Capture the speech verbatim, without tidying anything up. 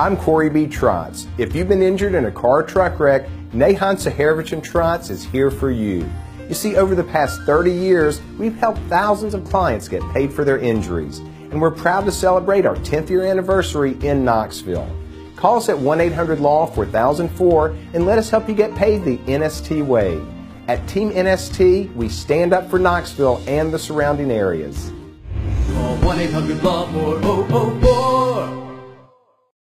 I'm Corey B. Trotz. If you've been injured in a car or truck wreck, Nahon Saharovich and Trotz is here for you. You see, over the past thirty years, we've helped thousands of clients get paid for their injuries, and we're proud to celebrate our tenth year anniversary in Knoxville. Call us at one eight hundred law four thousand four and let us help you get paid the N S T way. At Team N S T, we stand up for Knoxville and the surrounding areas. Call one eight hundred law four thousand four.